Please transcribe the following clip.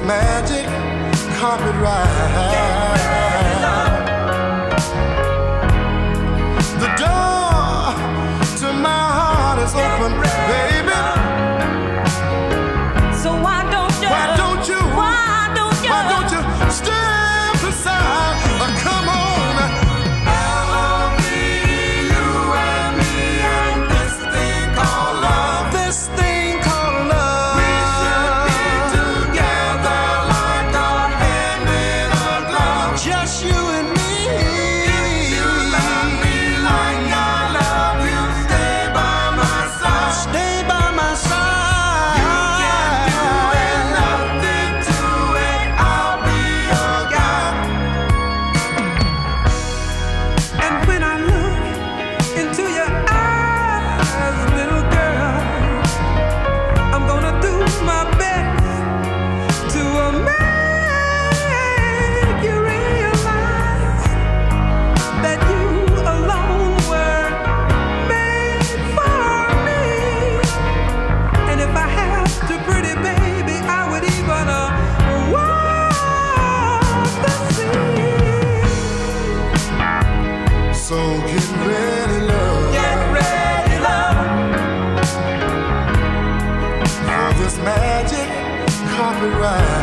magic carpet ride. The door to my heart is open, baby. So why don't you step aside or come on? L-O-V, you and me, and this thing called love. This thing called love. We should be together like a hand in a glove. Just you and me. If you love me like I love you, stay by my side. Stay by my side. You can't do nothing to it. I'll be your guy. And when I look into your eyes, little girl, I'm gonna do my best to make you realize that you alone were made for me. And if I have to, pretty baby, I would even walk the sea. So get ready, love. Get ready, love. For this magic carpet ride.